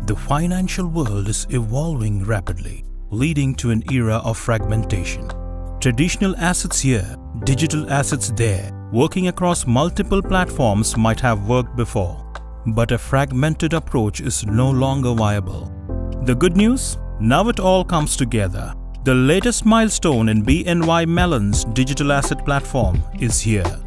The financial world is evolving rapidly, leading to an era of fragmentation. Traditional assets here, digital assets there, working across multiple platforms might have worked before, but a fragmented approach is no longer viable. The good news? Now it all comes together. The latest milestone in BNY Mellon's digital asset platform is here.